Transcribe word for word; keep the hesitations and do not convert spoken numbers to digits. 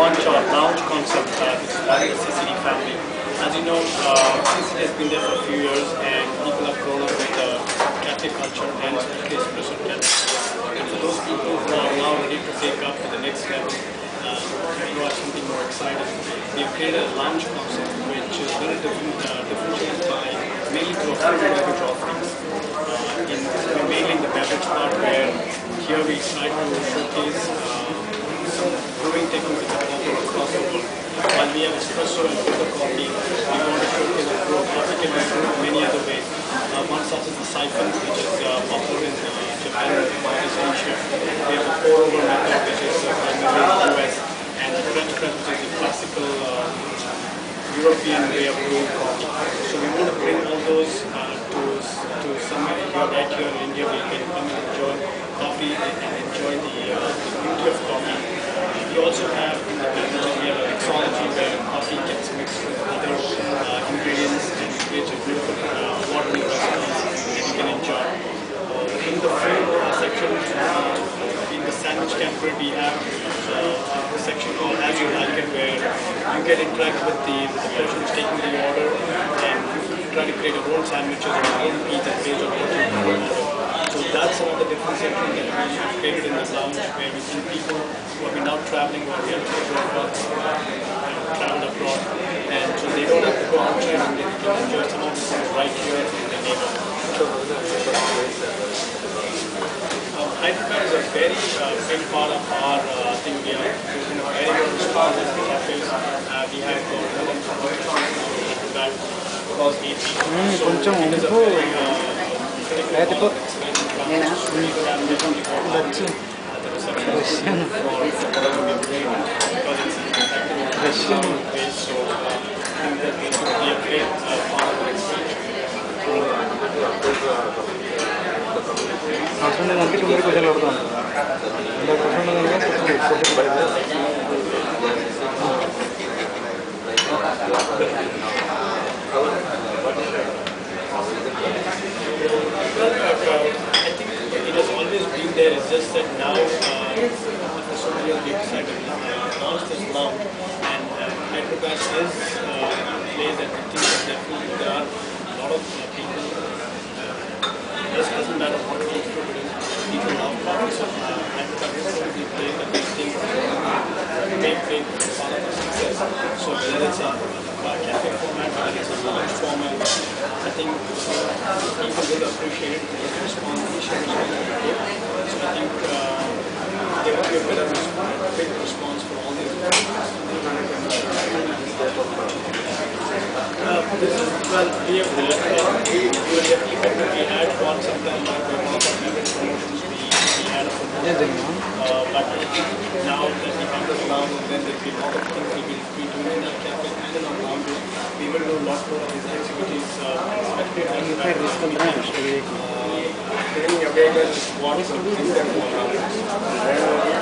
launch our lounge concept, uh, which is part of the C C D family. As you know, uh, C C D has been there for a few years, and people have grown up with uh, cafe culture and especially espresso cafe. And for those people who are now ready to take up to the next level, uh, who are something more exciting, we have created a lounge concept which is a little different, uh, differentiated by mainly through a full beverage offerings. Uh, in, mainly in the beverage part, where here we try to showcase uh, some brewing techniques which are popular across the world. While we have espresso and filter coffee, we want to showcase that brew coffee can be brewed in many other ways. Uh, one such as the siphon, which is uh, popular in uh, Japan and Southeast Asia. We have the pour-over method, which is uh, primarily in the U S, and the French press, which is the classical uh, European way of brewing coffee. So we want to bring all those uh, to, to somewhere here, right here in India, where you can come and enjoy coffee and enjoy the, uh, the beauty of coffee. We also have in the beverages, we have a mixology where coffee gets mixed with other uh, ingredients and creates a beautiful uh, watery recipes that you can enjoy. Uh, in the food uh, section, uh, in the sandwich category, we have uh, the section called As You Like It, where you get interact with the, with the person who's taking the order and try to create your own sandwiches or your own pizza based on what you order. So that's some of the differentiation that we have created in the lounge, where we see people who have been out traveling, who are here to abroad, travel abroad, and so they don't have to go outside and they can enjoy some of the things right here in the neighborhood. Um, Hyderabad is a very uh, big part of our uh, thing. We are you know, very well responsive to cafes. Uh, we have uh, more than Hyderabad across eight feet. So it is a very uh, critical Yeah, nah. That's it. Russian. Russian nanti kembali ke jalur tuan. Ada Russian nanti kan seperti balik. There is just that now uh, the social media excited uh, launched this lounge, and uh, Hyderabad is uh, a place that I think that definitely there are a lot of uh, people. Uh, it just doesn't matter what it is to do. People love coffee, so uh, Hyderabad is certainly a place that they think uh, make big part of the success. So whether it's a uh, cafe format, whether it's a lounge format, I think uh, people will appreciate it. The response, initial response will be good. So I think uh, there will be a bit of a big response for all these uh, this is, well, we have had, uh, we will definitely we had one sometime like one of our favorite promotions we, we had a promotion, uh, but now that we have this lounge, then there will be a lot of things we will be doing in our cafe and in our lounge. We will do a lot more of these activities, uh, especially at the bringing awareness what something that